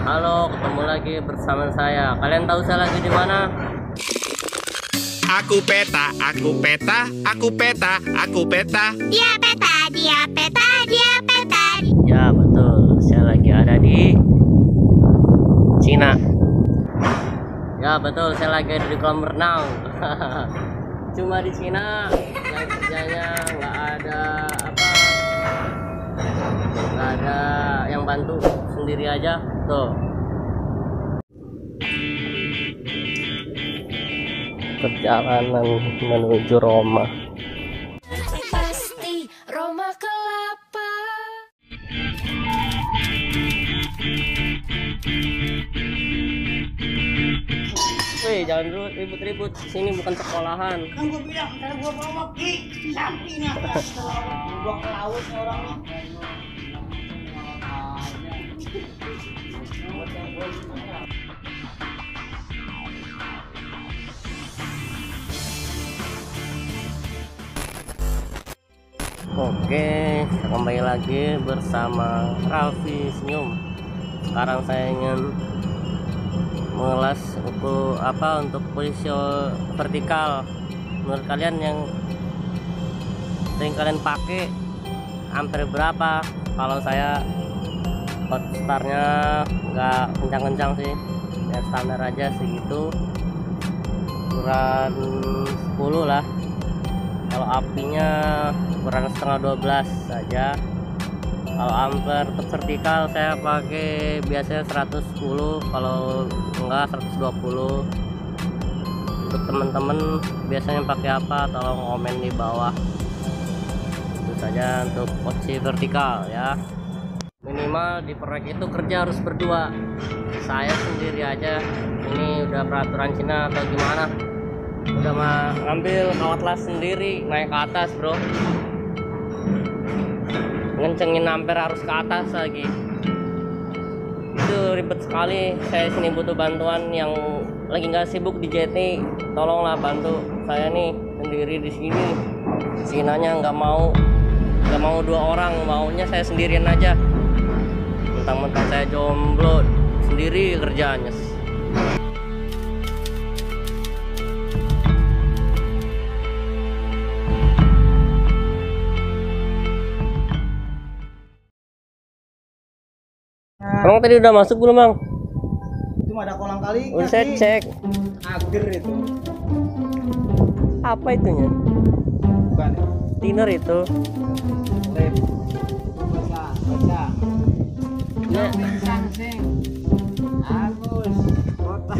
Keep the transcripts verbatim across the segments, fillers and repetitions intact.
Halo, ketemu lagi bersama saya. Kalian tahu saya lagi di mana? Aku peta, aku peta, aku peta, aku peta. Dia peta, dia peta, dia peta. Ya betul, saya lagi ada di Cina. Ya betul, saya lagi ada di kolam renang. Cuma di Cina yang kerjanya nggak ada apa, nggak ada yang bantu, sendiri aja tuh. Perjalanan menuju Roma. Pasti Roma kelapa. Wih, jangan dulu ribut-ribut. Sini bukan sekolahan. Kan gue bilang, kalau gue bawa di sampingnya buang ke laut orangnya. Oke, kembali lagi bersama Raffi Senyum. Sekarang saya ingin mengelas untuk apa untuk posisi vertikal. Menurut kalian yang sering kalian pakai hampir berapa? Kalau saya hot startnya nggak kencang-kencang sih, ya standar aja segitu, ukuran sepuluh lah. Kalau apinya ukuran setengah dua belas saja. Kalau ampere untuk vertikal saya pakai biasanya seratus sepuluh, kalau enggak seratus dua puluh. Untuk teman-teman biasanya pakai apa, tolong komen di bawah. Itu saja untuk posisi vertikal ya. Minimal di proyek itu kerja harus berdua. Saya sendiri aja. Ini udah peraturan Cina atau gimana? Udah mah ngambil kawat las sendiri, naik ke atas bro, ngencengin ampere harus ke atas lagi. Itu ribet sekali. Saya sini butuh bantuan yang lagi nggak sibuk di J T. Tolonglah bantu saya nih, sendiri di sini. Sinanya nggak mau nggak mau dua orang, maunya saya sendirian aja. Mentang-mentang saya jomblo, sendiri kerjaannya. Emang tadi udah masuk belum bang? Itu ada kolam kali. Udah saya cek. Ager itu. Apa itunya? Bukan. Thinner itu. Lem. Baca, baca. Ya. Pingsan sing. Agus. Kota.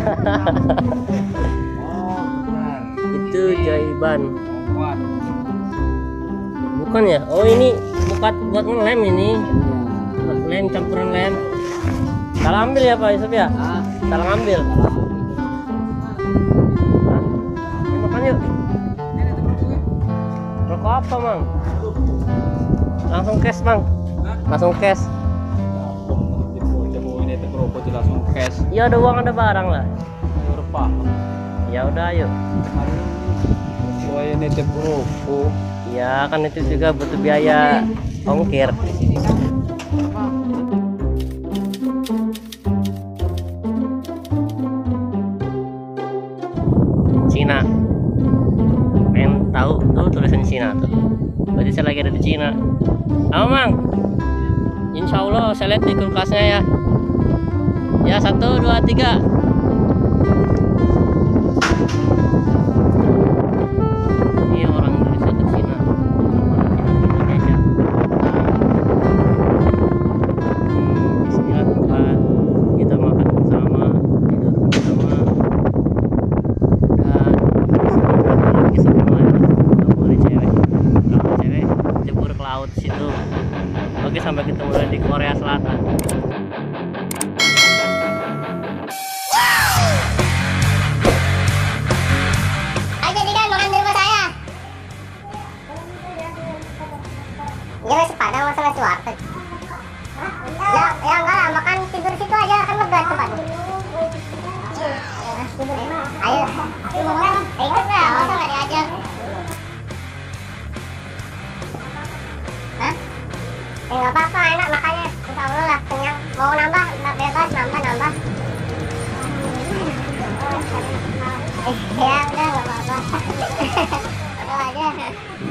Oh, benar. Itu jaiban. Kuat. Bukan ya? Oh ini buat buat ngelem ini. Buat lem, campuran lem. Salah ambil ya Pak Yusuf ya? Ah, Salah ambil. Nah, makan yuk. Rokok apa mang? Langsung cash bang. Langsung cash. ini itu rokok langsung cash. Ya ada uang ada barang lah. Berapa? Ya udah ayo. Oh ini itu rokok. Ya kan itu juga butuh biaya ongkir. Cina. Pengen tahu tuh tulisan Cina tuh. Berarti saya lagi ada di Cina. Apa mang? Insya Allah saya lihat di kulkasnya ya. Ya satu dua tiga. Ini orang Indonesia ke Cina. Orang Cina ke Indonesia. Hmm, disinilah tempat kita makan bersama, tidur bersama. Dan kisah kemarin dari cewek, kalau cewek jebur ke laut situ. Oke, sampai ketemu lagi di Korea Selatan. Ayo jadikan makan di rumah saya. Dia nasi padang masa nasi warteg. Ya, ya enggak lah, makan tidur situ aja kan lega tempatnya. Ayo, ikut lah, masa nggak diajak? Hah? Ya nggak apa-apa, enak makanya. Insya Allah lah, kenyang. Mau nambah, nggak bebas. Tahu aja.